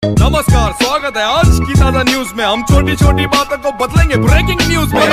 नमस्कार, स्वागत है आज की ताजा न्यूज में। हम छोटी छोटी बातों को बदलेंगे ब्रेकिंग न्यूज में।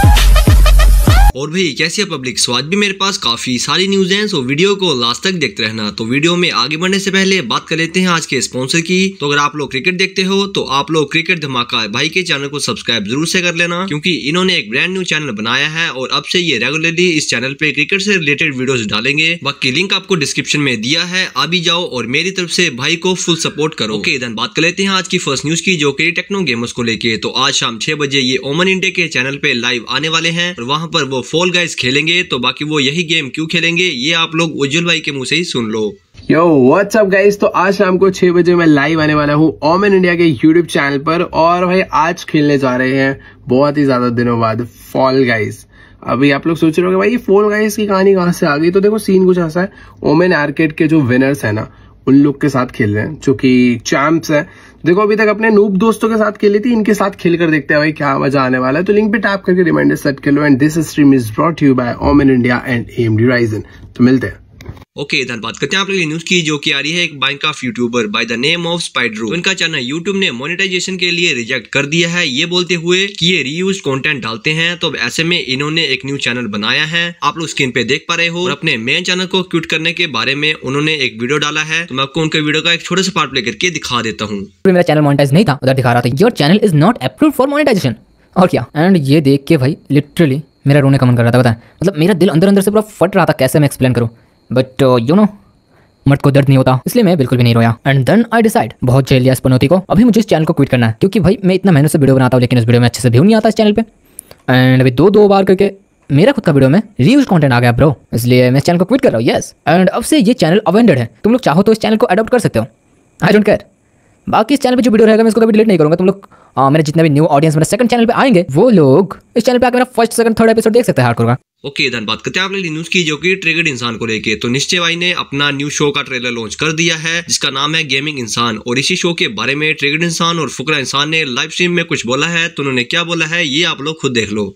और भाई कैसी है पब्लिक, स्वाद भी मेरे पास काफी सारी न्यूज हैं, सो वीडियो को लास्ट तक देखते रहना। तो वीडियो में आगे बढ़ने से पहले बात कर लेते हैं आज के स्पॉन्सर की। तो अगर आप लोग क्रिकेट देखते हो तो आप लोग क्रिकेट धमाका भाई के चैनल को सब्सक्राइब जरूर से कर लेना, क्योंकि इन्होंने एक ब्रांड न्यू चैनल बनाया है और अब से ये रेगुलरली इस चैनल पे क्रिकेट से रिलेटेड वीडियोस डालेंगे। बाकी लिंक आपको डिस्क्रिप्शन में दिया है, अभी जाओ और मेरी तरफ से भाई को फुल सपोर्ट करो। ओके देन बात कर लेते हैं आज की फर्स्ट न्यूज की, जो कि टेक्नो गेमर्स को लेके। तो आज शाम 6 बजे ये ओमन इंडिया के चैनल पे लाइव आने वाले हैं और वहां पर वो फॉल गाइज खेलेंगे। तो बाकी वो यही गेम क्यों खेलेंगे ये आप लोग उज्जवल भाई के मुंह से ही सुन लो। यो व्हाट्स अप गाइस, तो आज शाम को 6 बजे मैं लाइव आने वाला हूँ ओमन इंडिया के यूट्यूब चैनल पर। और भाई आज खेलने जा रहे हैं बहुत ही ज्यादा दिनों बाद फॉल गाइज। अभी आप लोग सोच रहे हो भाई फॉल गाइज की कहानी कहाँ से आ गई, तो देखो सीन कुछ ऐसा है। ओमन आर्केड के जो विनर्स है ना, उन लोग के साथ खेल रहे हैं जो कि चैंप्स है। देखो अभी तक अपने नूब दोस्तों के साथ खेली थी, इनके साथ खेल कर देखते हैं भाई क्या मजा आने वाला है। तो लिंक पे टैप करके रिमाइंडर सेट कर लो। And this stream is brought you by Omen India and AMD Ryzen। तो मिलते हैं। ओके धन बात करते हैं आप लोग न्यूज की, जो कि आ रही है एक Minecraft YouTuber by the name of Spidero. इनका चैनल यूट्यूब ने मोनेटाइजेशन के लिए रिजेक्ट कर दिया है, ये बोलते हुए कि ये रीयूज कंटेंट डालते हैं। तो ऐसे में इन्होंने एक न्यू चैनल बनाया है, आप लोग स्क्रीन पे देख पा रहे हो। और अपने मेन चैनल को क्विट करने के बारे में उन्होंने एक वीडियो डाला है, तो मैं आपको उनके वीडियो का एक छोटा सा पार्ट प्ले करके दिखा देता हूँ। मेरा चैनल मोनेटाइज नहीं था, उधर दिखा रहा था your channel is not approved for monetization. और क्या, एंड ये देख के भाई लिटरली मेरा रोने का मन कर रहा था, पता है। मतलब मेरा दिल अंदर अंदर से पूरा फट रहा था, कैसे मैं एक्सप्लेन करूँ। बट यू नो मर्द को दर्द नहीं होता, इसलिए मैं बिल्कुल भी नहीं रोया। एंड देन आई डिसाइड, बहुत झेल लिया इस पनौती को, अभी मुझे इस चैनल को क्विट करना है। क्योंकि भाई मैं इतना मेहनत से वीडियो बनाता हूँ, लेकिन इस वीडियो में अच्छे से व्यू नहीं आता इस चैनल पे। एंड अभी दो बार करके मेरा खुद का वीडियो में रीयूज कंटेंट आ गया ब्रो, इसलिए मैं इस चैनल को क्विट कर रहा हूँ। यस, एंड अब से ये चैनल अवेंडेड है, तुम लोग चाहो तो इस चैनल को अडॉप्ट कर सकते हो, आई डोंट केयर। बाकी इस चैनल पे जो वीडियो रहेगा मैं इसको कभी डिलीट नहीं करूँगा। तुम लोग मेरे जितने भी न्यू ऑडियंस मेरे सेकंड चैनल पे आएंगे, वो लोग इस चैनल पे आकर मेरा फर्स्ट सेकंड थर्ड एपिसोड देख सकते हैं हार्डकोर का। ओके धन बात करते हैं आप लोग न्यूज की, जो कि ट्रिगर्ड इंसान को लेके। तो निश्चय भाई ने अपना न्यू शो का ट्रेलर लॉन्च कर दिया है, जिसका नाम है गेमिंग इंसान। और इसी शो के बारे में ट्रिगर्ड इंसान और फुकरा इंसान ने लाइव स्ट्रीम में कुछ बोला है। तो उन्होंने क्या बोला है ये आप लोग खुद देख लो।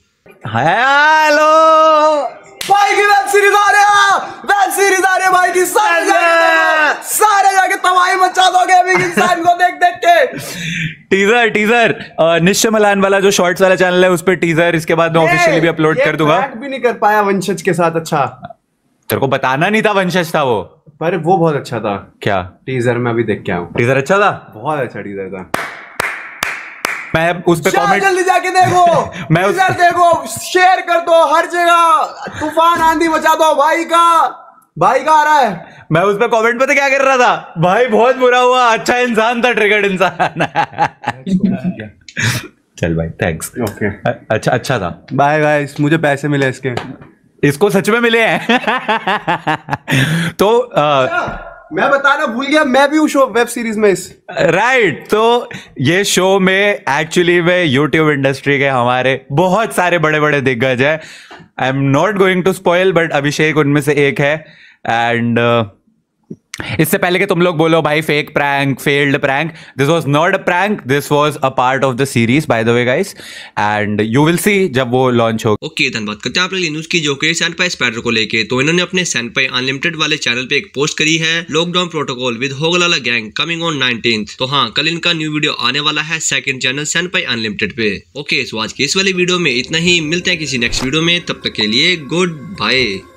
हेलो भाई की वेब सीरीज आ रही है भाई की, सारे जाके तबाही मचा दोगे गेमिंग इंसान को देख देख के। टीजर निश्चय मलान वाला जो शॉर्ट्स वाला चैनल है उस पे टीजर, इसके बाद मैं ऑफिशियली भी अपलोड कर दूंगा। भी नहीं कर पाया वंशज के साथ। अच्छा तेरे को बताना नहीं था वंशज था वो, पर वो बहुत अच्छा था। क्या टीजर में अभी देख के आऊं, टीजर अच्छा था, बहुत अच्छा टीजर था। मैं उस पे कमेंट जल्दी जाके देखो मैं उस देखो, शेयर कर दो हर जगह, तूफान आंधी मचा दो। भाई का आ रहा है। मैं उस पे कमेंट पता क्या कर रहा था, भाई बहुत बुरा हुआ, अच्छा इंसान था ट्रिगर्ड इंसान। चल भाई थैंक्स। ओके अच्छा था। बाय गाइस, मुझे पैसे मिले इसके, इसको सच में मिले हैं। तो मैं बताना भूल गया, मैं भी हूँ शो वेब सीरीज में इस राइट। तो ये शो में एक्चुअली में यूट्यूब इंडस्ट्री के हमारे बहुत सारे बड़े बड़े दिग्गज है। I am not going to spoil, but Abhishek उनमें से एक है। एंड इससे पहले कि तुम लोग बोलो भाई fake prank, failed prank, this was not a prank, this was a part of the series by the way guys, and you will see जब वो लॉन्च हो। ओके धन्यवाद करते हैं आप लोग न्यूज की, जो कि सैनपाई स्पाइडर को लेके। तो इन्होंने अपने सैनपाई अनलिमिटेड वाले चैनल पे एक पोस्ट करी है, lockdown protocol with Hoglala gang coming on 19th। तो हाँ, कल इनका न्यू वीडियो आने वाला है सेकंड चैनल सैनपाई अनलिमिटेड पे। ओके, सो आज की इस वाली वीडियो में इतना ही, मिलते हैं किसी नेक्स्ट वीडियो में, तब तक के लिए गुड बाय।